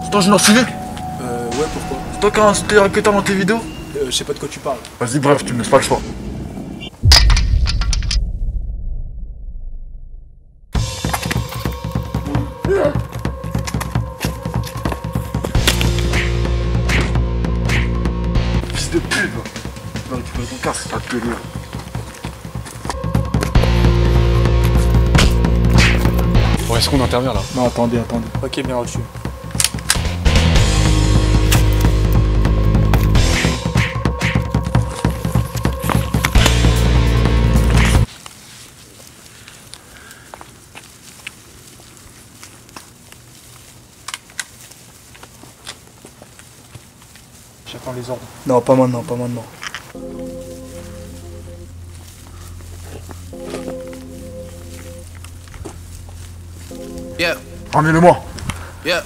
C'est toi, je l'ai enculé. Ouais, pourquoi? C'est toi qui as insulté Raketa dans tes vidéos. Je sais pas de quoi tu parles. Vas-y, bref, tu me laisses pas le choix. Fils de pute, va. Tu vas récupérer ton casque, ça va te gueuler. Bon, est-ce qu'on intervient là? Non, attendez. Ok, bien reçu. J'attends les ordres. Non, pas maintenant. Yeah, Ramenez-le-moi. yeah.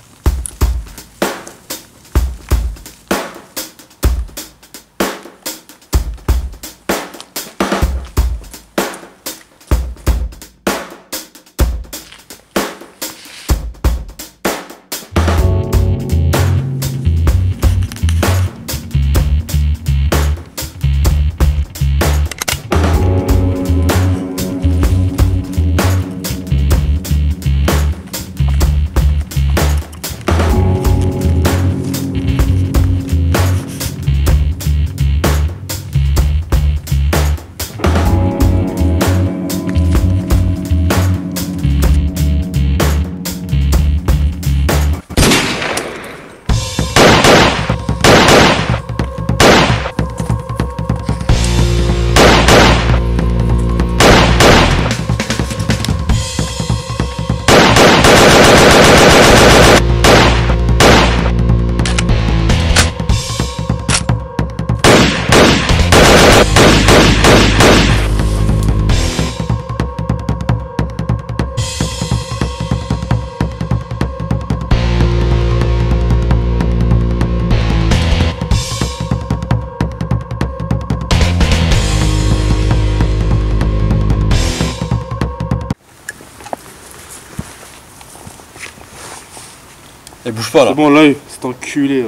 Eh, bouge pas là. C'est bon, là, c'est enculé, là.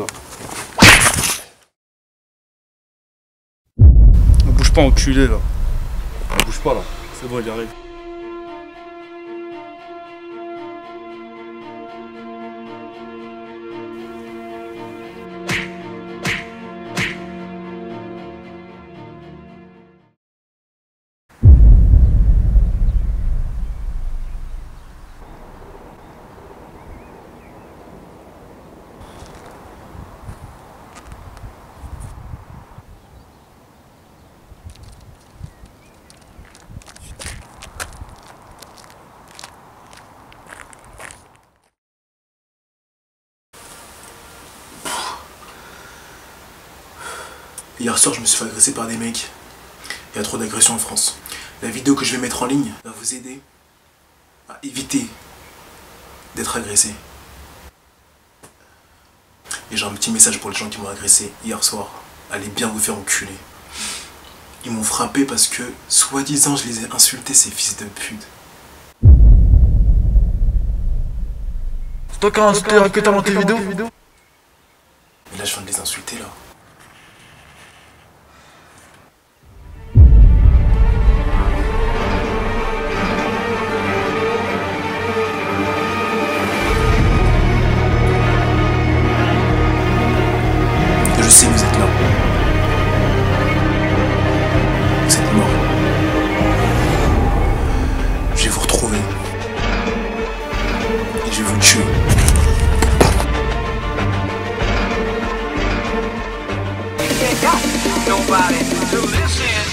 Bouge pas, enculé, là. Bouge pas là. C'est bon, il arrive. Hier soir, je me suis fait agresser par des mecs. Il y a trop d'agressions en France. La vidéo que je vais mettre en ligne va vous aider à éviter d'être agressé. Et j'ai un petit message pour les gens qui m'ont agressé hier soir. Allez bien vous faire enculer. Ils m'ont frappé parce que, soi-disant, je les ai insultés, ces fils de pute. C'est toi qui as insulté Raketa dans tes vidéos. Et là, je viens de les insulter, là. Je sais que vous êtes là. Vous êtes morts. Je vais vous retrouver. Et je vais vous tuer. Nobody to listen.